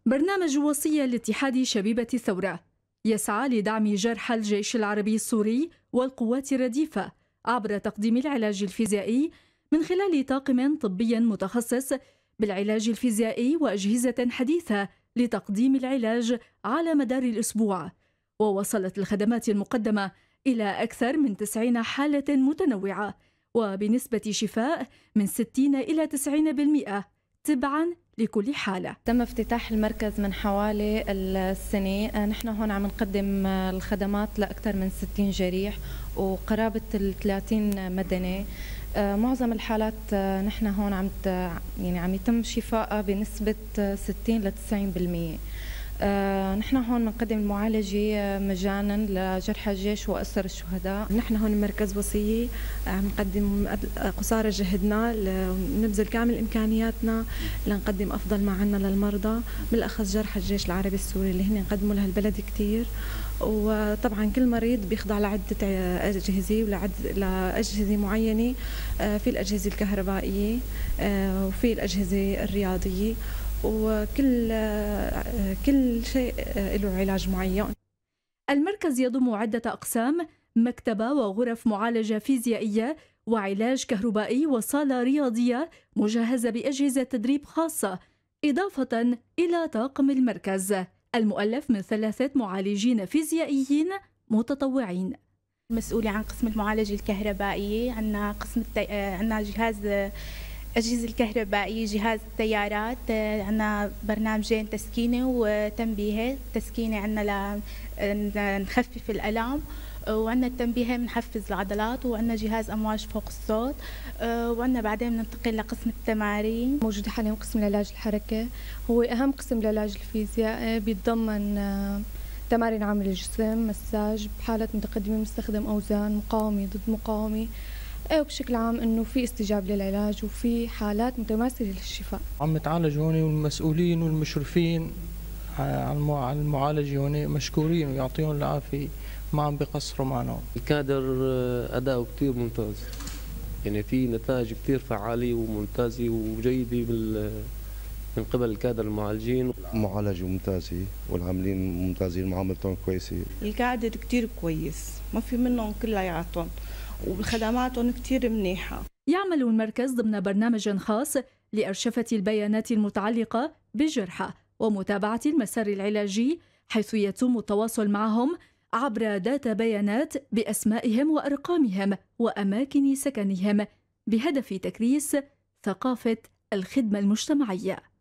برنامج وصية لاتحاد شبيبة الثورة يسعى لدعم جرحى الجيش العربي السوري والقوات الرديفة عبر تقديم العلاج الفيزيائي من خلال طاقم طبي متخصص بالعلاج الفيزيائي وأجهزة حديثة لتقديم العلاج على مدار الأسبوع. ووصلت الخدمات المقدمة إلى أكثر من 90 حالة متنوعة وبنسبة شفاء من 60 إلى 90% تبعاً لكل حالة. تم افتتاح المركز من حوالي السنة. نحن هون عم نقدم الخدمات لأكثر من 60 جريح وقرابة 30 مدني. معظم الحالات نحن هون عم يتم شفائها بنسبة 60 ل 90%. نحن هون بنقدم المعالجة مجانا لجرحى الجيش وأسر الشهداء. نحن هون مركز وصية عم نقدم قصارى جهدنا نبذل كامل إمكانياتنا لنقدم أفضل ما عنا للمرضى، بالأخص جرحى الجيش العربي السوري اللي هن قدموا لهالبلد كتير. وطبعا كل مريض بيخضع لعدة أجهزة لأجهزة معينة، في الأجهزة الكهربائية وفي الأجهزة الرياضية، وكل شيء له علاج معين. المركز يضم عدة أقسام: مكتبة وغرف معالجة فيزيائية وعلاج كهربائي وصالة رياضية مجهزة بأجهزة تدريب خاصة، إضافة إلى طاقم المركز المؤلف من 3 معالجين فيزيائيين متطوعين. مسؤولة عن قسم المعالجة الكهربائية، عندنا عندنا جهاز أجهزة الكهربائية، جهاز التيارات، عندنا برنامجين تسكينة وتنبيهات. تسكينة عندنا لنخفف الألم، وعندنا التنبيهات بنحفز العضلات، وعندنا جهاز أمواج فوق الصوت، وعندنا بعدين بننتقل لقسم التمارين. موجود حاليا قسم العلاج الحركة، هو أهم قسم العلاج الفيزيائي، بيتضمن تمارين عمل الجسم، مساج بحالة متقدمة، مستخدم أوزان، مقاومة ضد مقاومة، وبشكل عام انه في استجابه للعلاج وفي حالات متماثله للشفاء. عم نتعالج هون، والمسؤولين والمشرفين على المعالجه هون مشكورين ويعطيهم العافيه، ما عم بيقصروا معنا. الكادر اداؤه كثير ممتاز، يعني في نتائج كثير فعاليه وممتازه وجيده من قبل الكادر المعالجين. معالجه ممتازه والعاملين ممتازين، معاملتهم كويسه. الكادر كثير كويس، ما في منهم كلياتهم، وخدماتهم كتير منيحة. يعمل المركز ضمن برنامج خاص لأرشفة البيانات المتعلقة بالجرحى ومتابعة المسار العلاجي، حيث يتم التواصل معهم عبر داتا بيانات بأسمائهم وأرقامهم وأماكن سكنهم، بهدف تكريس ثقافة الخدمة المجتمعية.